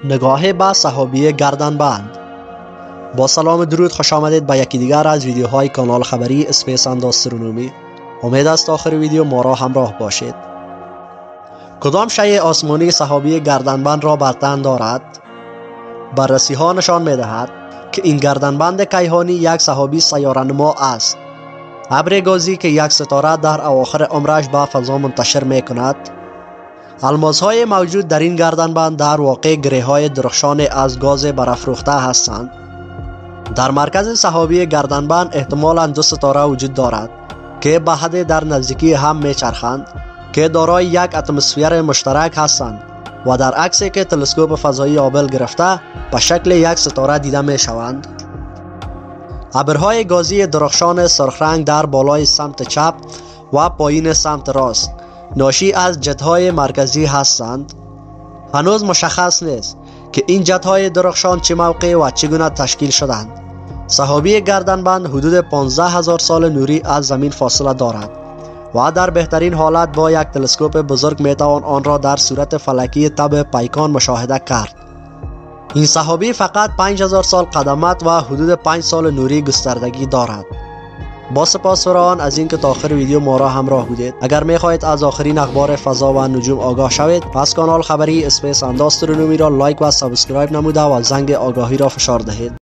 نگاه به صحابی گردنبند. با سلام و درود، خوش آمدید به یکی دیگر از ویدیوهای کانال خبری اسپیس اند آسترونومی. امید است آخر ویدیو ما را همراه باشید. کدام شیء آسمانی صحابی گردنبند را بر تن دارد؟ بررسی ها نشان می دهد که این گردنبند کیهانی یک صحابی سیاره‌نما است. ابر گازی که یک ستاره در اواخر عمرش به فضا منتشر می کند. الماس‌های موجود در این گردنبند در واقع گره‌های درخشان از گاز برافروخته هستند. در مرکز صحابی گردنبند احتمالاً دو ستاره وجود دارد که به حد در نزدیکی هم میچرخند که دارای یک اتمسفر مشترک هستند و در عکسی که تلسکوپ فضایی آبل گرفته به شکل یک ستاره دیده می شوند. ابرهای گازی درخشان سرخ رنگ در بالای سمت چپ و پایین سمت راست ناشی از جت‌های مرکزی هستند. هنوز مشخص نیست که این جت‌های درخشان چه موقع و چگونه تشکیل شدند. صحابی گردنبند حدود 15,000 سال نوری از زمین فاصله دارد و در بهترین حالت با یک تلسکوپ بزرگ میتوان آن را در صورت فلکی تب پیکان مشاهده کرد. این صحابی فقط 5,000 سال قدمت و حدود 5 سال نوری گستردگی دارد. با سپاس فراوان از اینکه تا آخر ویدیو ما را همراه بودید. اگر میخواهید از آخرین اخبار فضا و نجوم آگاه شوید، پس کانال خبری اسپیس اند آسترونومی را لایک و سابسکرایب نموده و زنگ آگاهی را فشار دهید.